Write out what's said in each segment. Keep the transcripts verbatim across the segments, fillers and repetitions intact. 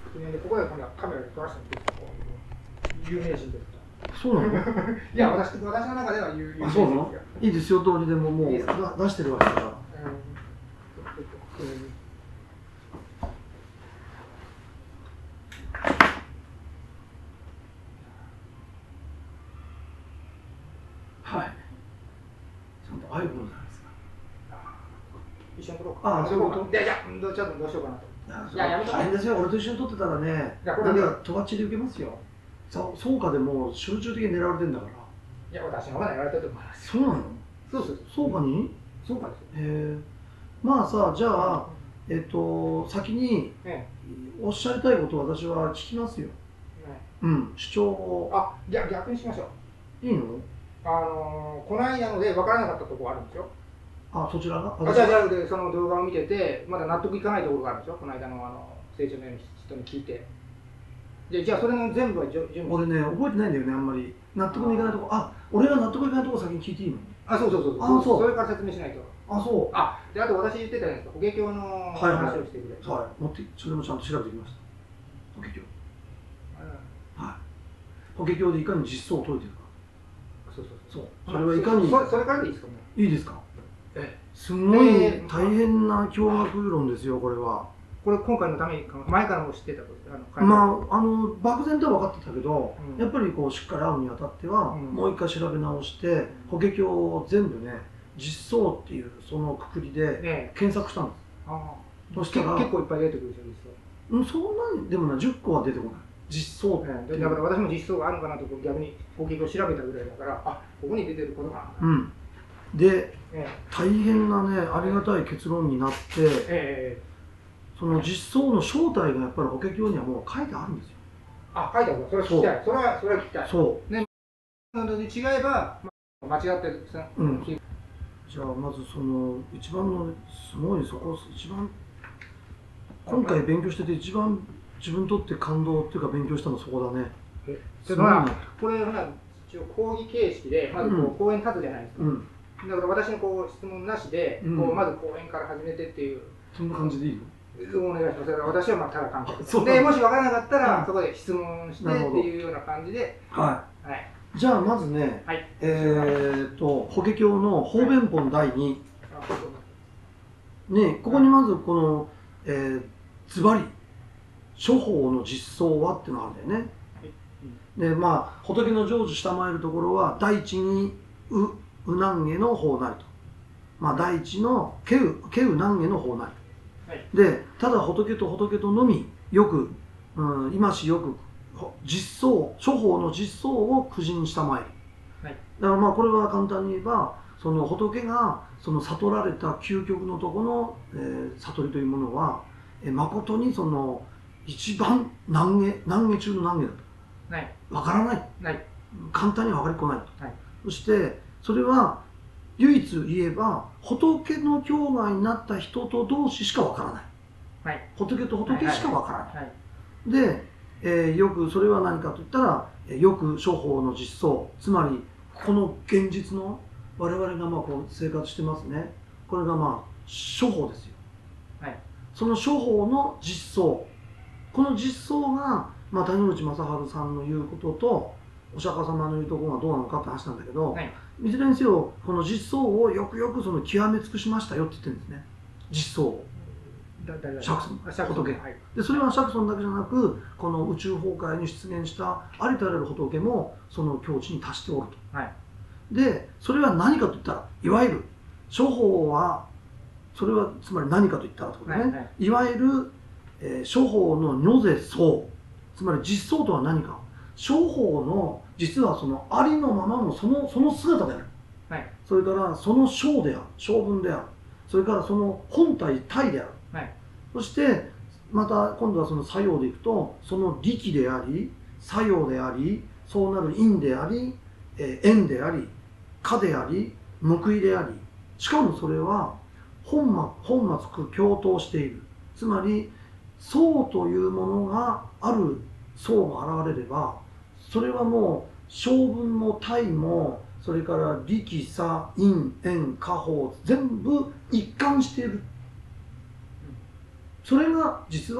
でここで今度はカメラで撮らせてみて、有名人です。 そうなの？いや、私、私の中では有名人です。 そうなの？いいですよ、どうにでももう出してるわけだから。はい。ちゃんとああいうことじゃないですか。 一緒に撮ろうか。 ああ、そういうこと？ いやいや、どうちょっとどうしようかなと。 いや、やめた大変ですよ。俺と一緒に撮ってたらね、なんかとばっちり受けますよ。そう、そうかでも集中的に狙われてんだから。 いや、私の方が狙われてると思います。 そうなの？ そうそう。 そうかに？ そうかですよ。 へえ。まあさ、じゃあ、えっと、先におっしゃりたいことを私は聞きますよ。うん、主張を。 あ、じゃあ逆にしましょう。 いいの？ あのー、この間ので分からなかったところあるんですよ。 あ、そちらが？ あ、じゃあ、じゃあ、その動画を見てて、まだ納得いかないところがあるんですよ。この間のあの成長の人に聞いて。で、じゃあ、それの全部は準備。 俺ね、覚えてないんだよね、あんまり。納得のいかないところ。あ、俺が納得いかないところ先に聞いていいの？ あ、そうそうそうそう。あ、そう。それから説明しないと。あ、そう。あ、で、あと私言ってたじゃないですか。法華経の話をしてくれ。 はい、はい。持って、それもちゃんと調べてきました。法華経。はい。法華経でいかに実相を説いてるか。そうそうそう。それはいかに。 それからでいいですか？ いいですか？え、すごい大変な教学論ですよ、これは。 これ今回のために前からも知ってたことです。 まあ、あの漠然とは分かってたけど、うん、やっぱりこうしっかり会うにあたっては、うん、もう一回調べ直して、法華経を全部ね、実相っていうそのくくりで検索したんです。ああ、そしたら結構いっぱい出てくるでしょ、 実相。うん、そんなに、でもね、じゅっこは出てこない。実相って、 ね、だから私も実相があるのかなと逆に法華経を調べたぐらいだから、あ、ここに出てることがある。 うん。で、ええ、大変なね、ありがたい結論になって、ええ、その実相の正体がやっぱり法華経にはもう書いてあるんですよ。 あ、書いてある。それは聞きたい。それは、それは聞きたい。 そう。 ね、なので違えば、間違ってる。 うん。じゃあ、まずその、一番の、すごいそこ、一番、今回勉強してて一番自分にとって感動っていうか勉強したのはそこだね。 え、すごいな。これ、ほら、一応講義形式で、まずこう講演立つじゃないですか。うん。だから私のこう質問なしで、こうまず講演から始めてっていう。 そんな感じでいいの？ お願いします。私はまあただ観客で、もし分からなかったら、そこで質問してっていうような感じで。 はい。はい。じゃあまずね、はい、えっと法華経の方便本だいに、ね、ここにまずこの、えー、ズバリ諸法の実相はっていうのがあるんだよね。で、まあ仏の成就したまえるところは第一にうう難下の法なりと、まあ第一のけうけう難下の法なり。で、ただ仏と仏とのみよく、うん、今しよく実相、諸法の実相を苦心したまえる。はい、だからまあこれは簡単に言えば、その仏がその悟られた究極のとこの、えー、悟りというものは、えー、誠にその一番難下、難下中の難下だと。はい、分からない。はい、簡単には分かりっこないと。はい、そしてそれは唯一言えば仏の境外になった人と同士しかわからない、はい、仏と仏しかわからない、はいはい、で、えー、よくそれは何かといったらよく諸法の実相、つまりこの現実の我々がまあこう生活してますね、これがまあ諸法ですよ、はい、その諸法の実相、この実相が、まあ、谷口正治さんの言うこととお釈迦様の言うところがどうなのかって話なんだけど、はい、いずれにせよこの実相をよくよくその極め尽くしましたよって言ってるんですね、実相を。釈尊、仏、はい、でそれは釈尊だけじゃなくこの宇宙崩壊に出現したありとあらゆる仏もその境地に達しておると、はい、でそれは何かといったらいわゆる諸法はそれはつまり何かといったらとね、はいはい、いわゆる、えー、諸法の如是相、つまり実相とは何か、諸法の実はそのありのままのそのその姿である、はい、それからその性である、性分である、それからその本体体である、はい、そしてまた今度はその作用でいくとその力であり作用であり、そうなる因であり、えー、縁であり果であり報いであり、しかもそれは本末本末共闘している、つまり相というものがある相が現れればそれはもう性分も体もそれから力差因縁果報全部一貫している、それが実は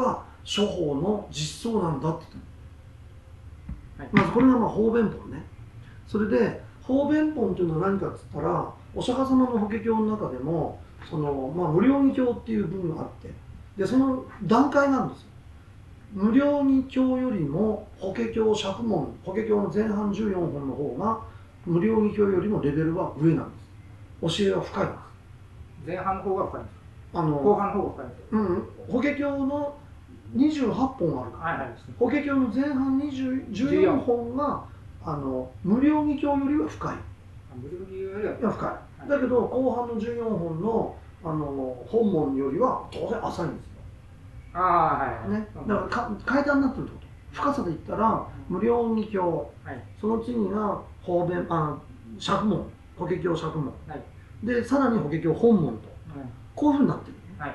処方の実相なんだって言ったの、はい、まずこれがまあ方便本ね。それで方便本というのは何かっつったら、お釈迦様の法華経の中でもその、まあ、無量義経っていう文があって、でその段階なんですよ。無量義経よりも法華経釈門、法華経の前半じゅうよんほんの方が無量義経よりもレベルは上なんです。教えは深いんです。 前半の方が深いんですか？あの後半の方が深いんですか？ うん、法華経のにじゅうはっぽんあるから、はいはい、法華経の前半にじゅう、じゅうよんほんがあの無量義経よりは深い。 無量義経よりは深い、はい、だけど後半のじゅうよんほんの、あの本門よりは当然浅いんですよ。 ああ、はい、 ね、だからか階段になってるってこと。深さで言ったら無量義経、はい、その次が方便、あ釈門、法華経釈門、はい、でさらに法華経本門と、はい、こういうふうになってる、ね、はい、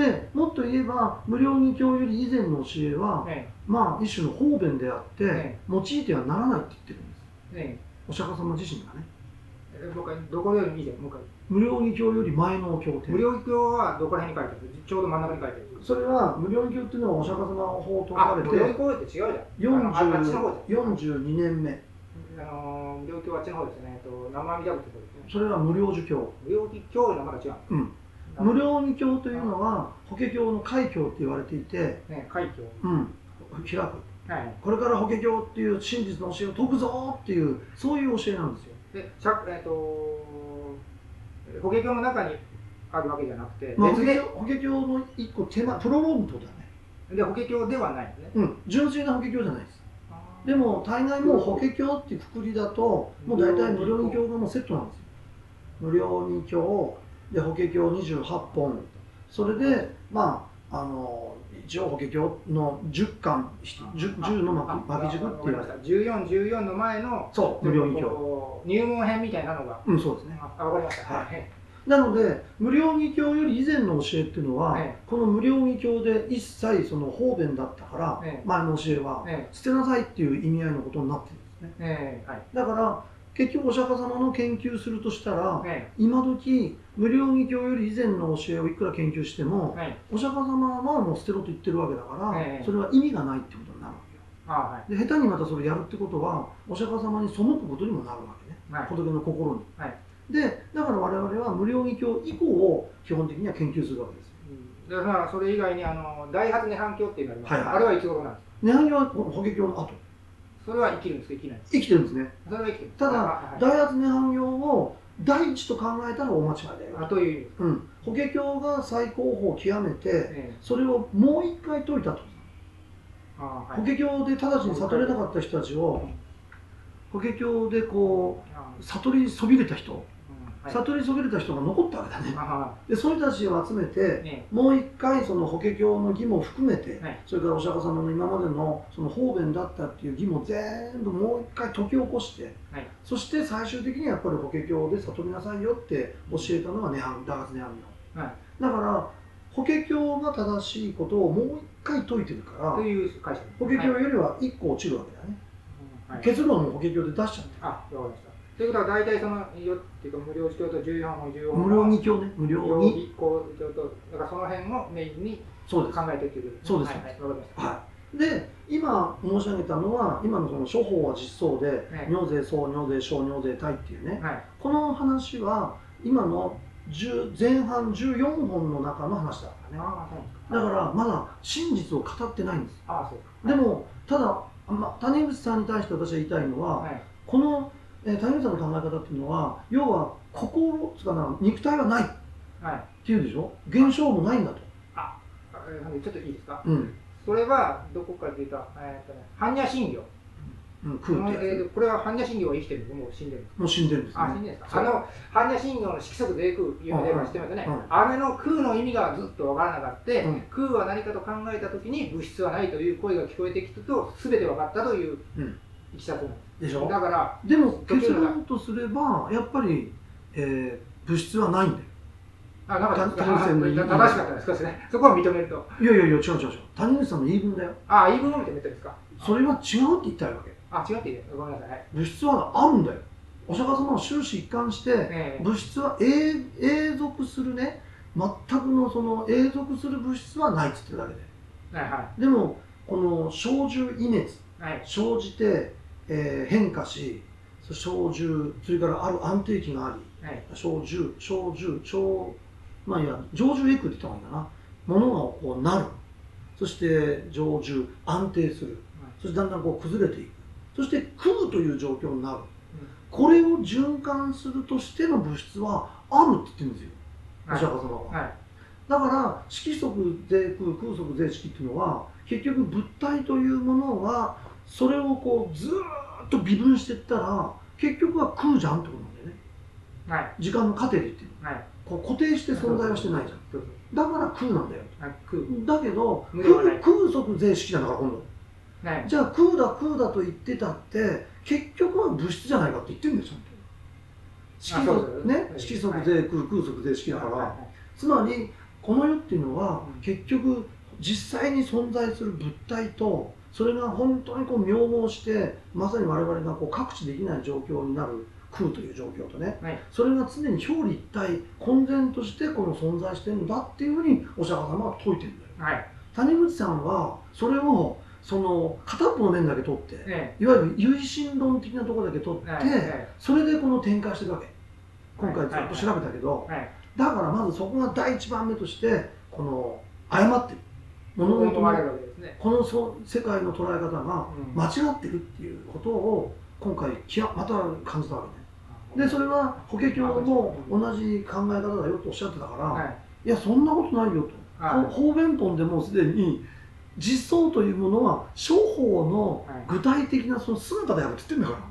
でもっと言えば無量義経より以前の教えは、はい、まあ一種の方便であって、はい、用いてはならないって言ってるんです、はい、お釈迦様自身がね。 もう一回どこよりもいいじゃん、もう一回。 無量義経より前の経典。 無量義経はどこら辺に書いてある？ちょうど真ん中に書いてある。 それは無量義経っていうのはお釈迦様の法と書かれて、 無量義経って違うじゃん。 よんじゅうにねんめ。 あの無量義経はあっちの方ですね。と南無阿弥陀仏ってことですね。 それは無量寿経。 無量義経はまだ違う。うん。 無量義経というのは法華経の開経って言われていて、 ね、開経。 うん。開く。はい。これから法華経っていう真実の教えを説くぞっていうそういう教えなんですよ。 で、しゃえっ、ー、と法華経の中にあるわけじゃなくて、 まあ、別で法華経の一個手間、プロローグってことだね。 で、法華経ではないですね。 うん、純粋な法華経じゃないです。でも大概もう法華経っていうくくりだと、もう大体無量義経がもうセットなんですよ。無量義経で法華経にじゅうはっぽん、それでまああの一応法華経のじゅっかん、じゅうの巻き軸っていうじゅうよん、じゅうよんの前のそう無量義経入門編みたいなのが、 うん、そうですね。 あ、わかりました。はい。 なので無量義経より以前の教えっていうのは、はい、この無量義経で一切その方便だったから、はい、前の教えは、はい、捨てなさいっていう意味合いのことになってるんですね。はい、だから結局お釈迦様の研究するとしたら、はい、今時無量義経より以前の教えをいくら研究しても、はい、お釈迦様はもう捨てろと言ってるわけだから、はい、それは意味がないってことになるわけよ。あ、はい、で下手にまたそれやるってことはお釈迦様に背くことにもなるわけね、はい、仏の心に。はい、でだから我々は無量義経以降を基本的には研究するわけです。 うん、だからそれ以外にあの大発涅槃経っていうのがあります、はいはい、あれはいつ頃なんですか？ 涅槃経は法華経の後。 それは生きるんですか？生きないんですか？ 生きてるんですね。 それは生きてる。 ただ、はい、大発涅槃経を第一と考えたら大間違いだよ。 あ、という、 うん、法華経が最高峰を極めて、ええ、それをもう一回説いたと。あ、はい、法華経で直ちに悟れなかった人たちを、法華経でこう悟りそびれた人、うん、はい、悟りそびれた人が残ったわけだね。でそういう人たちを集めて、ええ、もう一回その法華経の義も含めて、はい、それからお釈迦様の今までのその方便だったっていう義も全部もう一回解き起こして、はい、そして最終的にやっぱり法華経で悟りなさいよって教えたのが涅槃、大発涅槃の。はい、だから法華経が正しいことをもう一回説いてるから、 という解釈、 法華経よりは一個落ちるわけだね。はい、結論も法華経で出しちゃってる。 あ、わかりました。ということは大体そのよっていうか無料義経とじゅうよんほん、じゅうよんほん無料義経ね、無料義経とだからその辺をメインに考えていくということですね。そうです。はい、はい、わかりました。はい。で今申し上げたのは今のその諸法は実相で、はい、尿税相、尿税小、尿税大っていうね、はい、この話は今の前半じゅうよんほんの中の話だからね。あ、そうだからまだ真実を語ってないんです。あ、そう。でもただ、ま、谷口さんに対して私は言いたいのは、はい、このえー、谷口さんの考え方っていうのは要は心つかな肉体はない、はい、っていうでしょ。現象もないんだと。 あ、えー、ちょっといいですか。うん、それはどこから出た、えーとね、般若心経。うん、空ってやつ、えー、これは般若心経は生きてるんですか？もう死んでるんですか？ もう死んでるんですね。 あ、死んでるんですか。あの般若心経の色即是空いうのを知ってますね。あれの空の意味がずっとわからなかった、うん、空は何かと考えたときに物質はないという声が聞こえてきたと全て分かったといういきさつなんです。 でしょ。 だからでも結論とすればやっぱり、えー、物質はないんだよ。 あ、なんか正しかったですかね。そこは認めると。 いやいやいや違う違う違う。谷口さんの言い分だよ。 あ、言い分を認めてるんですか。 それは違うって言ったわけ。 あ、違うって言って。ごめんなさい。はい、 物質はあるんだよ。お釈迦様は終始一貫して、えー、物質は永続するね、全くのその永続する物質はないって言ってるだけで。 はいはい、でもこの生じ意滅、はい、生じて、えー、変化し、生じ、それからある安定期があり、はい、生じ生じ生まあいや成就エクって言った方がいいかな。ものがこうなる、そして成就安定する、はい、そしてだんだんこう崩れていく、そして空という状況になる、うん、これを循環するとしての物質はあるって言ってるんですよ、お釈迦様は。はい、だから色即是空、空即是色っていうのは結局物体というものがそれをこうずーっと微分していったら結局は空じゃんってことなんだよね。はい、時間の過程で言ってる、はい、こう固定して存在はしてないじゃん。だから空なんだよ。だけど空、空即是色なんだから今度。はい、じゃあ空だ空だと言ってたって結局は物質じゃないかって言ってるんですよ。色即ね、色即是空、空即是色だから、つまりこの世っていうのは結局実際に存在する物体とそれが本当にこう描合してまさに我々がこう覚知できない状況になる空という状況とね、はい、それが常に表裏一体混然としてこの存在してるんだっていうふうにお釈迦様は説いてるんだよ、はい、谷口さんはそれをその片っぽの面だけ取って、ね、いわゆる唯心論的なところだけ取って、ね、それでこの展開してるわけ。今回ずっと調べたけど、はいはい、だからまずそこが第一番目としてこの誤ってる物事の、ね、このそ世界の捉え方が間違ってるっていうことを今回きやまた感じたわけね。でそれは法華経も同じ考え方だよとおっしゃってたから、はい、いやそんなことないよと、はい、方便本でもうすでに実相というものは諸法の具体的なその姿であるって言ってるんだから、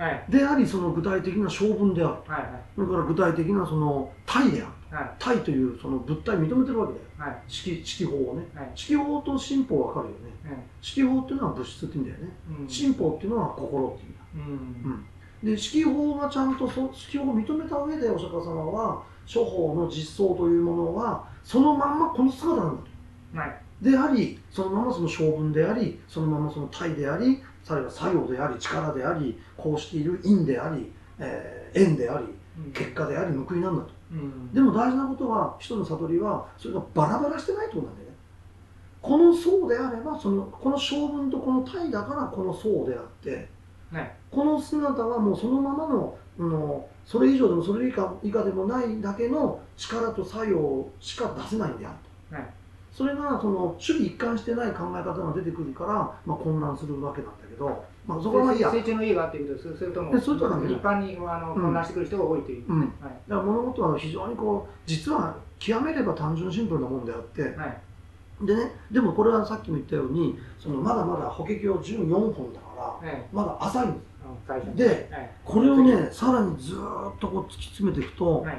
はい、でありその具体的な性分である、はいはい、それから具体的なその体である、はい、体というその物体を認めてるわけだよ、はい、色, 色法をね、はい、色法と心法は分かるよね、はい、色法っていうのは物質って言うんだよね、うん、心法っていうのは心っていうんだ、うんうんで色法がちゃんとそ色法を認めた上でお釈迦様は諸法の実相というものはそのまんまこの姿なんだと、はい、でありそのままその性分でありそのままその体でありさらには作用であり力でありこうしている因であり、えー、縁であり結果であり報いなんだと、うん、でも大事なことは人の悟りはそれがバラバラしてないってことなんだよね。この相であればそのこの性分とこの体だからこの相であってはい、この姿はもうそのままの、うん、それ以上でもそれ以下、以下でもないだけの力と作用しか出せないんであると、はい、それがその守備一貫してない考え方が出てくるから、まあ、混乱するわけなんだけど、まあ、そこはまあいいや成長の家があっていうことです。それとも一般にあの混乱してくる人が多いという、 うんうんはい、だから物事は非常にこう実は極めれば単純シンプルなもんであって、はいでね、でもこれはさっきも言ったようにそのまだまだ法華経じゅうよんほんだから、はい、まだ浅いんです、うん、で、はい、これをねさらにずっとこう突き詰めていくと、はい